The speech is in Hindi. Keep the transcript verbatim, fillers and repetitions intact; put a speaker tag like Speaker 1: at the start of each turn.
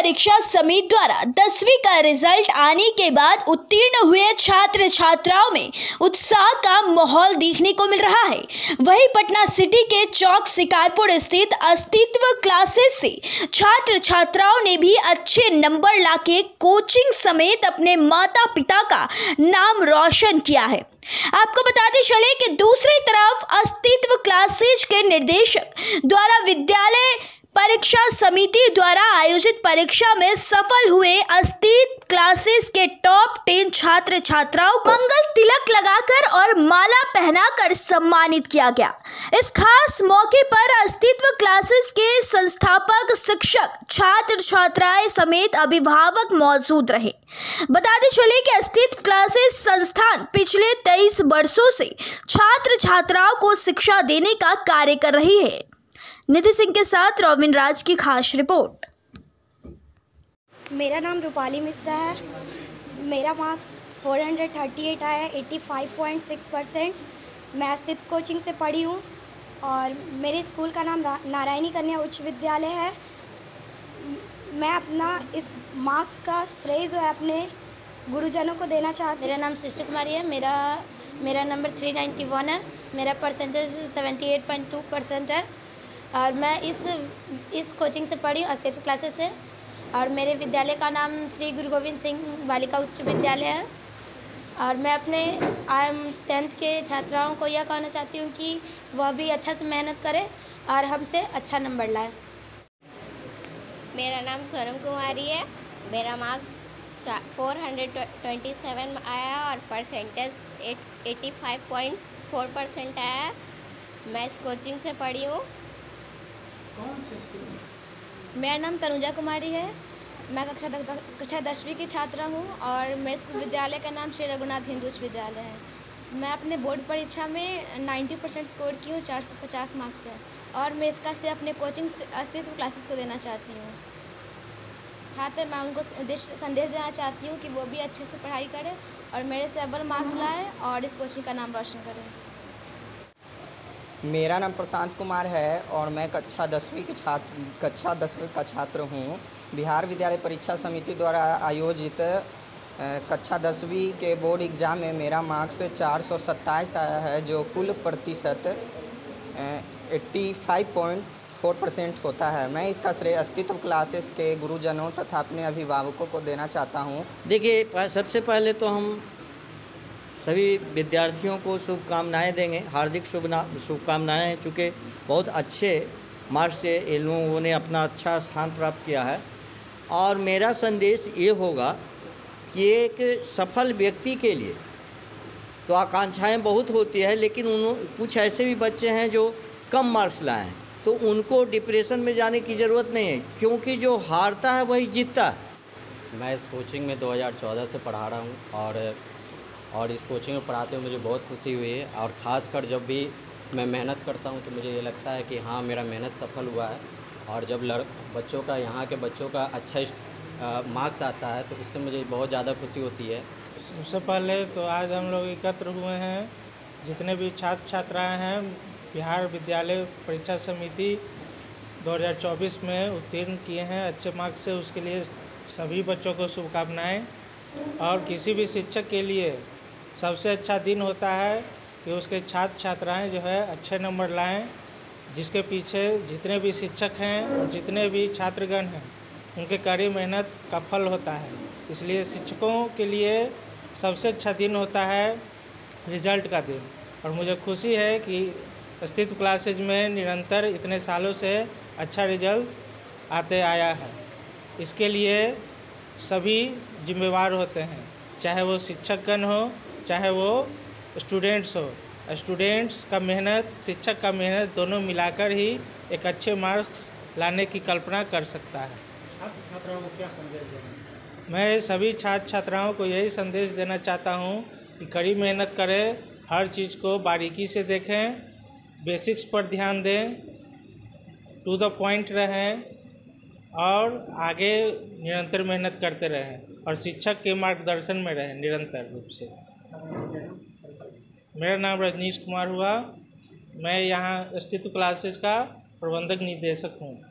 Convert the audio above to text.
Speaker 1: परीक्षा समिति द्वारा दसवीं का रिजल्ट आने के बाद उत्तीर्ण हुए छात्र छात्राओं में उत्साह का माहौल देखने को मिल रहा है। वहीं पटना सिटी के चौक शिकारपुर स्थित अस्तित्व क्लासेस से छात्र छात्राओं ने भी अच्छे नंबर लाके कोचिंग समेत अपने माता पिता का नाम रोशन किया है। आपको बताते चले कि दूसरी तरफ अस्तित्व क्लासेस के निर्देशक द्वारा विद्यालय परीक्षा समिति द्वारा आयोजित परीक्षा में सफल हुए अस्तित्व क्लासेस के टॉप टेन छात्र छात्राओं को मंगल तिलक लगाकर और माला पहनाकर सम्मानित किया गया। इस खास मौके पर अस्तित्व क्लासेस के संस्थापक, शिक्षक, छात्र छात्राएं समेत अभिभावक मौजूद रहे। बताते चले कि अस्तित्व क्लासेस संस्थान पिछले तेईस वर्षों से छात्र छात्राओं को शिक्षा देने का कार्य कर रही है। निधि सिंह के साथ रोविन राज की खास रिपोर्ट।
Speaker 2: मेरा नाम रूपाली मिश्रा है। मेरा मार्क्स चार सौ अड़तीस आया, पचासी पॉइंट छह परसेंट। मैं अस्तित्व कोचिंग से पढ़ी हूँ और मेरे स्कूल का नाम नारायणी कन्या उच्च विद्यालय है। मैं अपना इस मार्क्स का श्रेय जो है अपने गुरुजनों को देना चाहती हूँ।
Speaker 3: मेरा नाम सृष्टि कुमारी है। मेरा मेरा नंबर तीन सौ इक्यानवे है। मेरा परसेंटेज अठहत्तर पॉइंट दो परसेंट है और मैं इस इस कोचिंग से पढ़ी हूँ, अस्तित्व क्लासेस से। और मेरे विद्यालय का नाम श्री गुरु गोविंद सिंह बालिका उच्च विद्यालय है। और मैं अपने टेंथ के छात्राओं को यह कहना चाहती हूँ कि वह भी अच्छा से मेहनत करें और हमसे अच्छा नंबर लाएं।
Speaker 4: मेरा नाम सोनम कुमारी है। मेरा मार्क्स चार सौ सत्ताईस आया और परसेंटेज पचासी पॉइंट चार परसेंट आया। मैं इस कोचिंग से पढ़ी हूँ।
Speaker 5: मेरा नाम तनुजा कुमारी है। मैं कक्षा कक्षा दसवीं की छात्रा हूँ और मेरे स्कूल विद्यालय का नाम श्री रघुनाथ हिंदू उच्च विद्यालय है। मैं अपने बोर्ड परीक्षा में नब्बे परसेंट स्कोर की हूँ, चार सौ पचास मार्क्स है। और मैं इसका श्रेय अपने कोचिंग अस्तित्व क्लासेस को देना चाहती हूँ। छात्र मैं उनको उद्देश्य संदेश देना चाहती हूँ कि वो भी अच्छे से पढ़ाई करें और मेरे से अव्वल मार्क्स लाएँ और इस कोचिंग का नाम रोशन करें।
Speaker 6: मेरा नाम प्रशांत कुमार है और मैं कक्षा दसवीं के छात्र कक्षा दसवीं का छात्र हूँ। बिहार विद्यालय परीक्षा समिति द्वारा आयोजित कक्षा दसवीं के बोर्ड एग्ज़ाम में मेरा मार्क्स चार सौ सत्ताईस आया है, जो कुल प्रतिशत पचासी पॉइंट चार परसेंट होता है। मैं इसका श्रेय अस्तित्व क्लासेस के गुरुजनों तथा अपने अभिभावकों को देना चाहता हूँ।
Speaker 7: देखिए, सबसे पहले तो हम सभी विद्यार्थियों को शुभकामनाएं देंगे, हार्दिक शुभकामनाएं हैं, चूँकि बहुत अच्छे मार्क्स से इन लोगों ने अपना अच्छा स्थान प्राप्त किया है। और मेरा संदेश ये होगा कि एक सफल व्यक्ति के लिए तो आकांक्षाएं बहुत होती है, लेकिन उन कुछ ऐसे भी बच्चे हैं जो कम मार्क्स लाए हैं, तो उनको डिप्रेशन में जाने की ज़रूरत नहीं है, क्योंकि जो हारता है वही जीतता है।
Speaker 8: मैं इस कोचिंग में दो हज़ार चौदह से पढ़ा रहा हूँ और और इस कोचिंग में पढ़ाते हुए मुझे बहुत खुशी हुई है। और ख़ासकर जब भी मैं मेहनत करता हूँ तो मुझे ये लगता है कि हाँ, मेरा मेहनत सफल हुआ है। और जब लड़ बच्चों का यहाँ के बच्चों का अच्छा मार्क्स आता है तो उससे मुझे बहुत ज़्यादा खुशी होती है।
Speaker 9: सबसे पहले तो आज हम लोग एकत्र हुए हैं, जितने भी छात्र छात्राएँ हैं बिहार विद्यालय परीक्षा समिति दो हज़ार चौबीस में उत्तीर्ण किए हैं अच्छे मार्क्स से, उसके लिए सभी बच्चों को शुभकामनाएँ। और किसी भी शिक्षक के लिए सबसे अच्छा दिन होता है कि उसके छात्र छात्राएं जो है अच्छे नंबर लाएं, जिसके पीछे जितने भी शिक्षक हैं और जितने भी छात्रगण हैं उनके कड़ी मेहनत का फल होता है। इसलिए शिक्षकों के लिए सबसे अच्छा दिन होता है रिजल्ट का दिन। और मुझे खुशी है कि अस्तित्व क्लासेज में निरंतर इतने सालों से अच्छा रिजल्ट आते आया है। इसके लिए सभी जिम्मेवार होते हैं, चाहे वो शिक्षकगण हो चाहे वो स्टूडेंट्स हो। स्टूडेंट्स का मेहनत, शिक्षक का मेहनत दोनों मिलाकर ही एक अच्छे मार्क्स लाने की कल्पना कर सकता है।
Speaker 10: छात्र छात्राओं को क्या संदेश देना?
Speaker 9: मैं सभी छात्र छात्राओं को यही संदेश देना चाहता हूँ कि कड़ी मेहनत करें, हर चीज़ को बारीकी से देखें, बेसिक्स पर ध्यान दें, टू द पॉइंट रहें और आगे निरंतर मेहनत करते रहें और शिक्षक के मार्गदर्शन में रहें निरंतर रूप से। मेरा नाम रजनीश कुमार हुआ। मैं यहाँ अस्तित्व क्लासेज का प्रबंधक निदेशक हूँ।